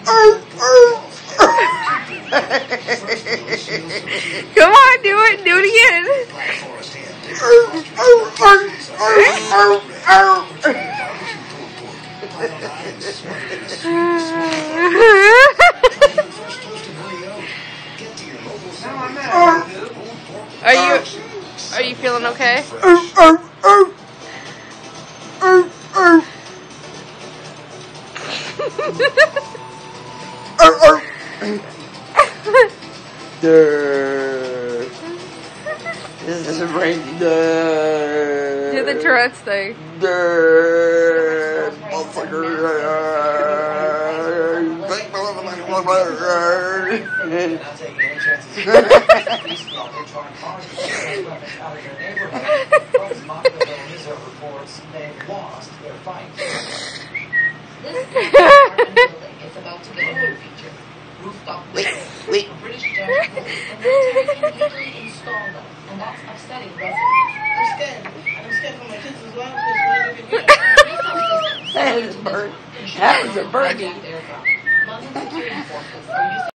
Come on, do it. Do it again. Are you feeling okay? This is right. Do the Tourette's thing. It's about to get a new feature. Rooftop. Wait. A British judge ruled, and military can legally install them, and that's upsetting residents. I'm scared for my kids as well. That was a bird. That was a birdie. London security forces are using